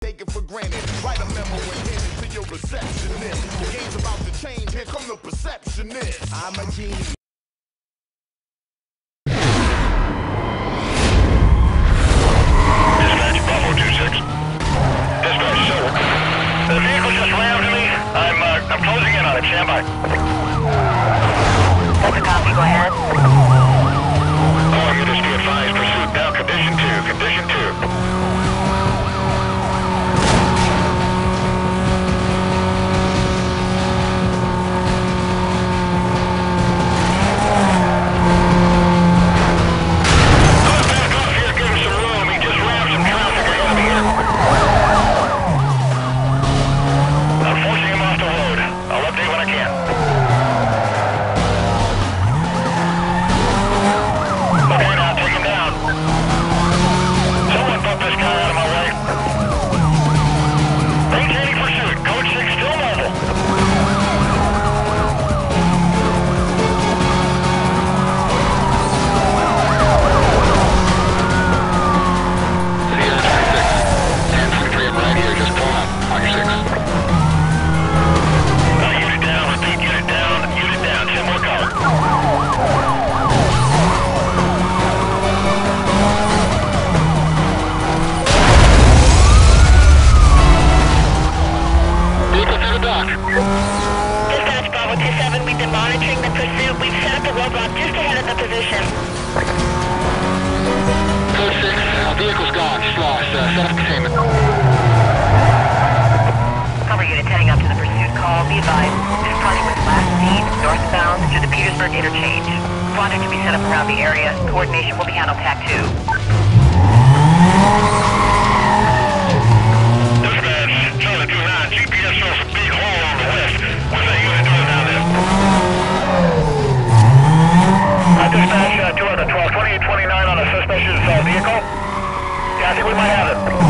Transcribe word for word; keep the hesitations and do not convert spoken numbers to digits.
take it for granted. Write a memo and hand it to your receptionist. The game's about to change, here come the perceptionist. I'm a genius. Dispatch, Bravo two six. Dispatch, sir. The vehicle just rammed me. I'm, uh, I'm closing in on it. Stand by. That's a copy. Go ahead. All units be advised. Pursuit now. Condition two. Condition two. Dispatch, Bravo two seven, we've been monitoring the pursuit. We've set up a roadblock just ahead of the position. Code six, uh, vehicle's gone, just lost. Uh, set up containment. Cover unit heading up to the pursuit call. Be advised, departing with last seen northbound through the Petersburg interchange. Project to be set up around the area. Coordination will be handled T A C two. Dispatch, uh, two on the twelve, twenty-eight twenty-nine on a suspicious uh, vehicle. Yeah, I think we might have it.